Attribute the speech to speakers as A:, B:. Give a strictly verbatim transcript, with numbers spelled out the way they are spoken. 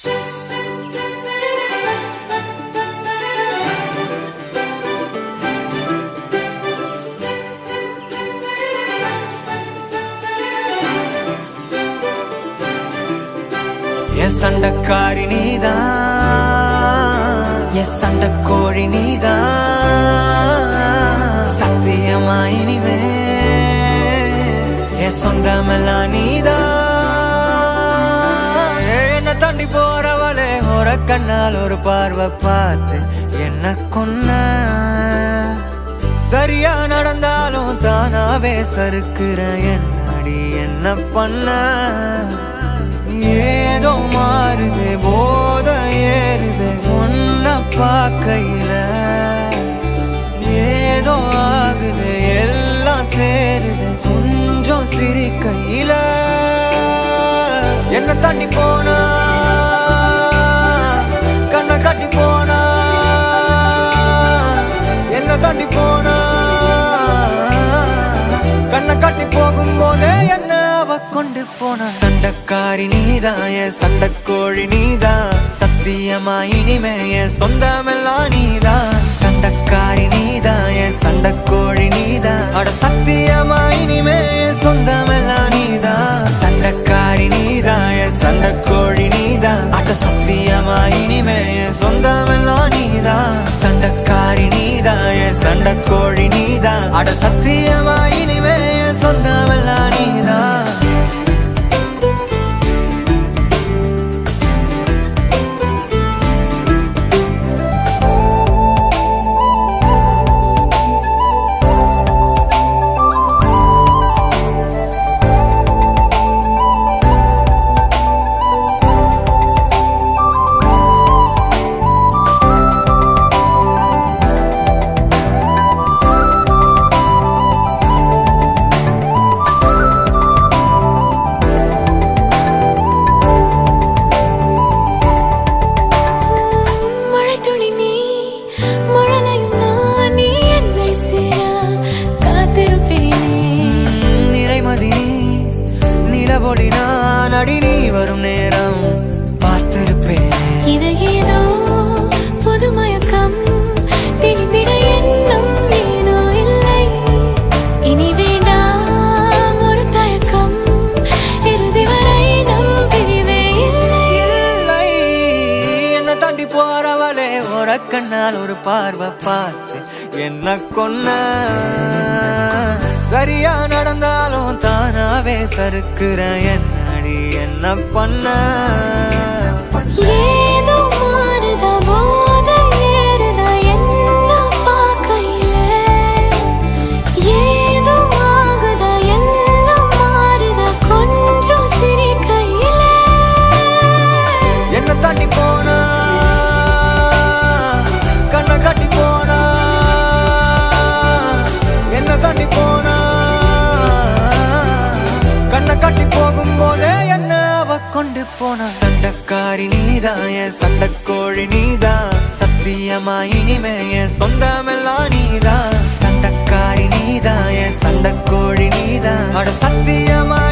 A: என் சண்டக்காரி நீதான், என் சண்டக்கோழி நீதான், சத்தியமா இனிமே என் சொந்தமெல்லாம் நீதான். என்ன தாண்டி போறவளே ஒரு கண்ணால் ஒரு பார்வை பார்த்து என்ன கொன்ன, சரியா நடந்தாலும் தானாவே சறுக்குற என்னடி என்ன பண்ண. ஏதோ மாறுது போத ஏறுது ஒன்ன பார்க்கையில, ஏதோ ஆகுது எல்லாம் சேருது கொஞ்சம் சிரிக்கையில. என்ன தண்ணி போனா கண்ணை கட்டி போனா, என்ன தண்ணி போனா கண்ணை கட்டி போகும்போதே என்ன அவ கொண்டு போன. சண்டக்காரி நீதான், என் சண்டக்கோழி நீதான், சத்தியமா இனிமே என் சொந்தமெல்லாம் நீதான். சண்டக்காரி நீதான், என் சண்டக்கோழி நீதான், அட சத்தியமா இனிமே என் சொந்தமெல்லாம் நீதான். சண்டக்காரி நீதான், என் சண்டக்கோழி நீதான், அட சத்தியமா இனிமே என் சொந்தமெல்லாம் நீதான். சண்டக்காரி நீதான், என் சண்டக்கோழி நீதான், அட சத்தியமா இனிமே என் சொந்தமெல்லாம் நீதான். நான் அடி நீ வரும் நேரம் பார்த்திருப்பேன்.
B: இது ஏதோ புது மயக்கம், திணிந்திட எண்ணம் ஏனோ இல்லை. இனி வேண்டாம் ஒரு தயக்கம், இறுதி வரை நம் பிரிவே இல்லை.
A: இல்லை என்ன தாண்டி போறவளே ஒரு கண்ணால் ஒரு பார்வை பார்த்து என்ன கொன்ன, சரியா நடந்தாலும் தானாவே சறுக்குற என்னடி என்ன பண்ண.
B: ஏதோ மாறுதா போத ஏறுதா என்ன பார்க்கையில, ஏதோ ஆகுதா எல்லாம் மாறுதா கொஞ்சம் சிரிக்கையில.
A: என்ன தாண்டி போனா கண்ணை கட்டி போனா, என்ன தாண்டி போனா கண்ணை கட்டி போகும்போதே என்ன அவ கொண்டு போன. சண்டக்காரி நீதான், என் சண்டக்கோழி நீதான், சத்தியமா இனிமே என் சொந்தமெல்லாம் நீதான். சண்டக்காரி நீதான், என் சண்டக்கோழி நீதான், அட சத்தியமா